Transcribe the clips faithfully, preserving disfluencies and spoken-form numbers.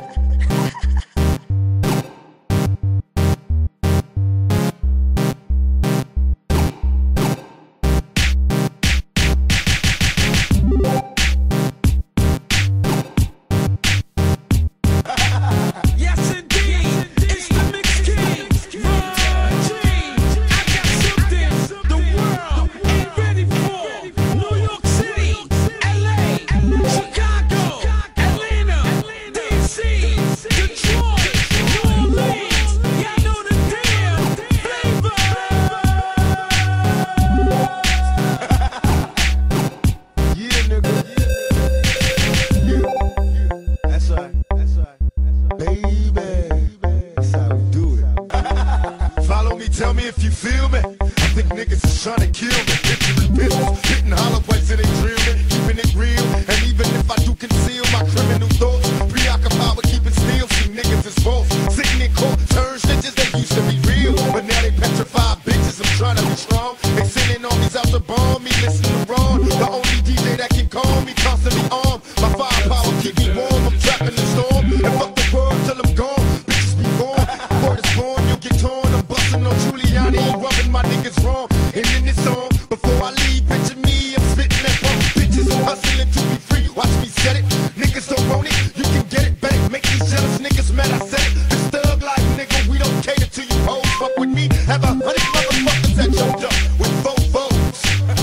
Tell me if you feel me. I think niggas is trying to kill me. Bitches and pistols, hitting hollow points till they drill me. Keeping it real, and even if I do conceal my criminal thoughts, preoccupied with keeping still. See niggas is false, sitting in court, turn snitches. They used to be real, but now they petrified bitches. I'm trying to be strong. They sending all these out to bomb me. Listen to Ron, the only D J that can calm me. Constantly armed, my firepower keep me warm. I'm trapping the storm, and fuck the world till I'm gone. Bitches be born, word is born, you'll get torn. I'm busting on Giuliani, rubbing my niggas wrong. And in this song, before I leave, picture me, I'm spitting that bump. Bitches hustling to be free, watch me set it. Niggas don't want it, you can get it back. Make these jealous niggas mad, I said it. This thug life, nigga, we don't cater to you hoes. Fuck with me, have a hundred motherfuckers at your door with four foes.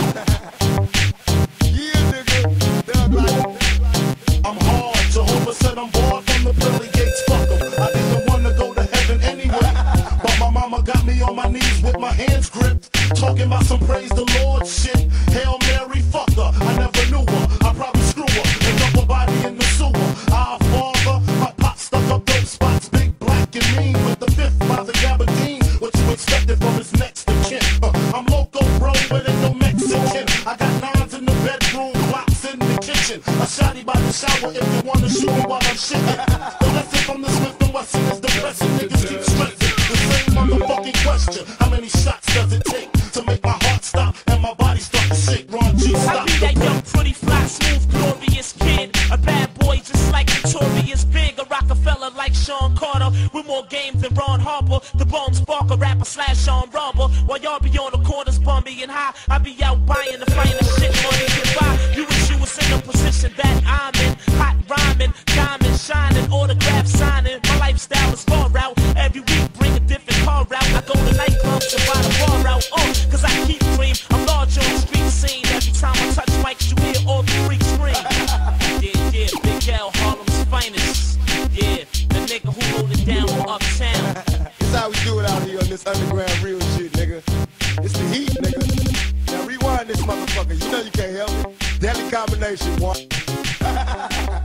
Yeah, nigga, thug life. I'm hard, Jehovah said I'm barred from the pearly gates. Fuck 'em, I didn't wanna go to heaven anyway. But my mama got me on my knees with my hands gripped, talking about some praise the Lord shit. Hail Mary, fuck her, I never knew her. I probably screw her and dump her body in the sewer. Our father, my pop stuck up dope spots, big black and mean with the fifth by the gabardine. What you expected from his next of kin? Uh, I'm loco, bro, but ain't no Mexican. I got nines in the bedroom, blocks in the kitchen. A shotty by the shower if you wanna shoot me while I'm shitting. The lesson from the Smith and Wesson is depressing. Niggas keep stressing the same motherfucking question. How many shots does it take to make my heart stop and my body start to shake? Ron G, I stop be the that breath. young, pretty, fly, smooth, glorious kid. A bad boy just like Notorious Big. A Rockefeller like Sean Carter with more games than Ron Harper. The Bone Sparker, rapper slash Sean Rumble. While y'all be on the corners bummy and high, I be out buying the finest shit money can buy. You wish you was in the position that I'm in. Hot rhyming, diamond shining, autograph signing. My lifestyle is far out. Every week bring a different car out. I go to nightclubs and buy the bar out. Uh, cause I keep dream. I'm large on the street scene. Every time I touch mics, you hear all the freaks scream. Yeah, yeah, Big L, Harlem's finest. Yeah, the nigga who wrote it down for Uptown. It's how we do it out here on this underground real shit, nigga. It's the heat, nigga. Now rewind this motherfucker. You know you can't help it. Deadly combination, one.